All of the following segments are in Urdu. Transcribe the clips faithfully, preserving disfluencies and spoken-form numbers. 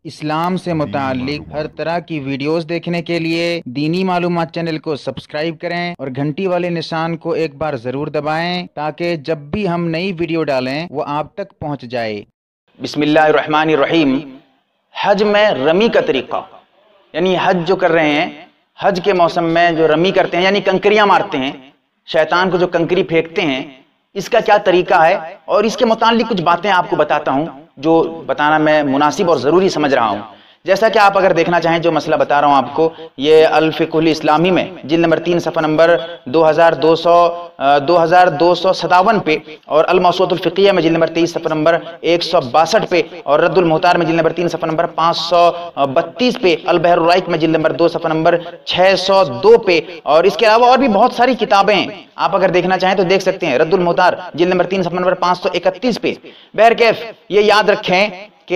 اسلام سے متعلق ہر طرح کی ویڈیوز دیکھنے کے لیے دینی معلومات چینل کو سبسکرائب کریں اور گھنٹی والے نشان کو ایک بار ضرور دبائیں تاکہ جب بھی ہم نئی ویڈیو ڈالیں وہ آپ تک پہنچ جائے۔ بسم اللہ الرحمن الرحیم۔ حج میں رمی کا طریقہ، یعنی حج جو کر رہے ہیں، حج کے موسم میں جو رمی کرتے ہیں یعنی کنکریاں مارتے ہیں، شیطان کو جو کنکری پھینکتے ہیں، اس کا کیا طریقہ ہے اور اس کے متعلق کچھ باتیں آپ کو بتاتا ہوں جو بتانا میں مناسب اور ضروری سمجھ رہا ہوں۔ جیسا کہ آپ اگر دیکھنا چاہیں جو مسئلہ بتا رہا ہوں آپ کو، یہ الفقہ الاسلامی میں جلد نمبر تین صفحہ نمبر دو ہزار دو سو دو ہزار دو سو ستاون پہ، اور الموسوعۃ الفقیہ میں جلد نمبر تیئیس صفحہ نمبر ایک سو باسٹھ پہ، اور رد المحتار میں جلد نمبر تین صفحہ نمبر پانچ سو بتیس پہ، البحر الرائق میں جلد نمبر دو صفحہ نمبر چھ سو دو پہ، اور اس کے علاوہ اور بھی بہت ساری کتابیں ہیں، آپ اگر دیکھنا چاہیں تو دیکھ سکتے ہیں۔ رد المحتار جلد نمبر تین صفحہ نمبر پانچ سو اکتیس پہ۔ بہرکیف یہ یاد رکھیں کہ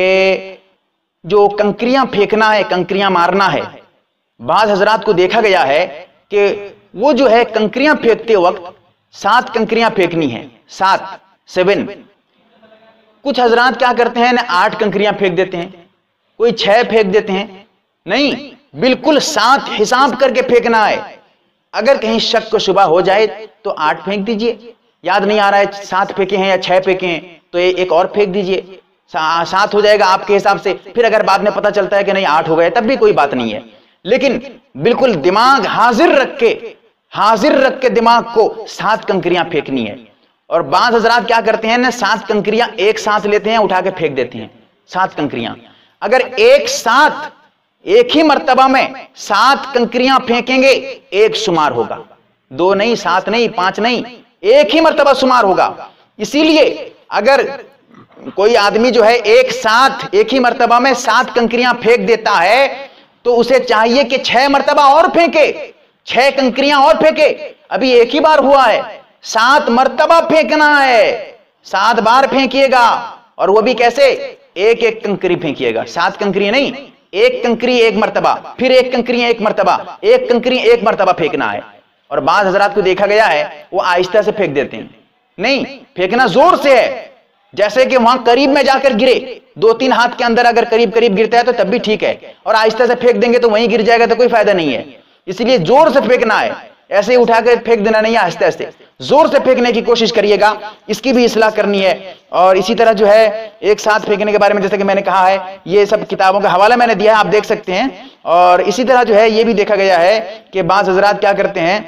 جو کنکریاں پھینکنا ہے، کنکریاں مارنا ہے، بعض حضرات کو دیکھا گیا ہے کہ وہ جو ہے کنکریاں پھینکتے وقت سات کنکریاں پھینکنی ہیں، سات سیون۔ کچھ حضرات کیا کرتے ہیں نا، آٹھ کنکریاں پھینک دیتے ہیں، کوئی چھ پھینک دیتے ہیں۔ نہیں، بالکل سات حساب کر کے پھینکنا ہے۔ اگر کہیں شک و شبہ ہو جائے تو آٹھ پھینک دیجئے، یاد نہیں آ رہا ہے سات پھینکے ہیں یا چھ پھینکے ہیں تو ایک اور پھینک دیجئے، سات ہو جائے گا آپ کے حساب سے۔ پھر اگر بعد میں پتہ چلتا ہے کہ نہیں آٹھ ہو گئے تب بھی کوئی بات نہیں ہے، لیکن بالکل دماغ حاضر رکھ کے حاضر رکھ کے دماغ کو سات کنکریاں پھینکنی ہے۔ اور بعض حضرات کیا کرتے ہیں نا، سات کنکریاں ایک ساتھ لیتے ہیں، اٹھا کے پھینک دیتے ہیں سات کنکریاں۔ اگر ایک ساتھ ایک ہی مرتبہ میں سات کنکریاں پھینکیں گے ایک شمار ہوگا، دو نہیں، سات نہیں، پانچ نہیں، ایک ہی مرتبہ شمار ہوگا۔ اسی لیے اگر کوئی آدمی جو ہے ایک ساتھ ایک ہی مرتبہ میں سات کنکریاں پھینک دیتا ہے تو اسے چاہیے کہ چھ مرتبہ اور پھینکے، چھ کنکریاں اور پھینکے۔ ابھی ایک ہی بار ہوا ہے، سات مرتبہ پھینکنا ہے، سات بار پھینکیے گا، اور وہ بھی کیسے؟ ایک ایک کنکری پھینکیے گا، سات کنکری نہیں، ایک کنکری ایک مرتبہ، پھر ایک کنکری ایک مرتبہ، ایک کنکری ایک مرتبہ پھینکنا ہے۔ اور بعض حضرات کو دیکھا گیا ہے وہ آہستہ سے پھینک دیتے ہیں، نہیں، پھینکنا زور سے ہے، جیسے کہ وہاں قریب میں جا کر گرے، دو تین ہاتھ کے اندر اگر قریب قریب گرتا ہے تو تب بھی ٹھیک ہے، اور آہستہ سے پھینک دیں گے تو وہیں گر جائے گا تو کوئی فائدہ نہیں ہے۔ اس لیے زور سے پھینکنا ہے، ایسے ہی اٹھا کے پھینک دینا نہیں ہے، آہستہ آہستہ زور سے پھینکنے کی کوشش کریے گا، اس کی بھی اصلاح کرنی ہے۔ اور اسی طرح جو ہے ایک ساتھ پھینکنے کے بارے میں جیسا کہ میں نے کہا ہے، یہ سب کتابوں کا حوالہ میں نے دیا ہے، آپ دیکھ سکتے ہیں۔ اور اسی طرح جو ہے یہ بھی دیکھا گیا ہے کہ بعض حضرات کیا کرتے ہیں،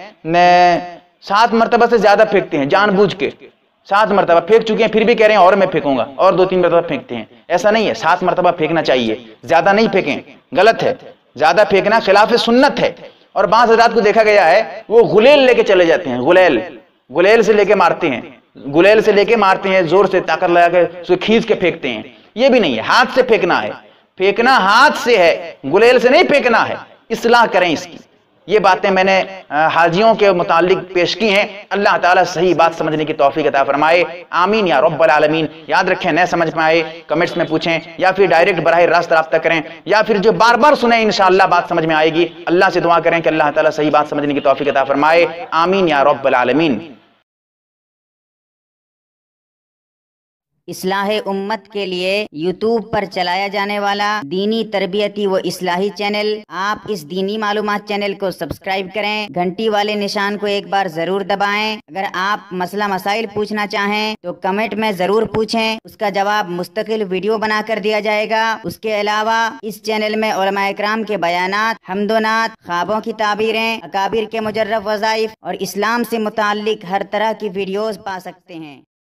سات مرتبہ سے زیادہ پھینکتے ہیں، جان بوجھ کے سات مرتبہ پھینک چکے ہیں پھر بھی کہہ رہے ہیں اور میں پھینکوں گا، اور دو تین مرتبہ پھینکتے ہیں۔ ایسا نہیں ہے، سات مرتبہ پھینکنا چاہیے، زیادہ نہیں پھینکیں، غلط ہے، زیادہ پھینکنا خلاف سنت ہے۔ اور بعض حضرات کو دیکھا گیا ہے وہ غلیل لے کے چلے جاتے ہیں، غلیل غلیل سے لے کے مارتے ہیں، غلیل سے لے کے مارتے ہیں، زور سے طاقت لگا کے اسے کھینچ کے پھینکتے ہیں۔ یہ بھی نہیں ہے، ہاتھ سے پھینکنا ہے، پھینکنا ہاتھ سے ہے، غلیل سے نہیں پھینکنا ہے۔ اصلاح کریں اس کی۔ یہ باتیں میں نے حاجیوں کے متعلق پیش کی ہیں، اللہ تعالیٰ صحیح بات سمجھنے کی توفیق عطا فرمائے، آمین یا رب العالمین۔ یاد رکھیں، نہ سمجھ پائے کمنٹس میں پوچھیں، یا پھر ڈائریکٹ براہ راست رابطہ کریں، یا پھر جو بار بار سنیں انشاءاللہ بات سمجھ میں آئے گی۔ اللہ سے دعا کریں کہ اللہ تعالیٰ صحیح بات سمجھنے کی توفیق عطا فرمائے، آمین یا رب العالمین۔ اصلاح امت کے لیے یوٹیوب پر چلایا جانے والا دینی تربیتی و اصلاحی چینل، آپ اس دینی معلومات چینل کو سبسکرائب کریں، گھنٹی والے نشان کو ایک بار ضرور دبائیں۔ اگر آپ مسئلہ مسائل پوچھنا چاہیں تو کمنٹ میں ضرور پوچھیں، اس کا جواب مستقل ویڈیو بنا کر دیا جائے گا۔ اس کے علاوہ اس چینل میں علماء اکرام کے بیانات، حمد و نعت، خوابوں کی تعبیریں، اکابر کے مجرب وظائف اور اسلام سے متعلق ہر طرح کی ویڈیوز پا سکتے ہیں۔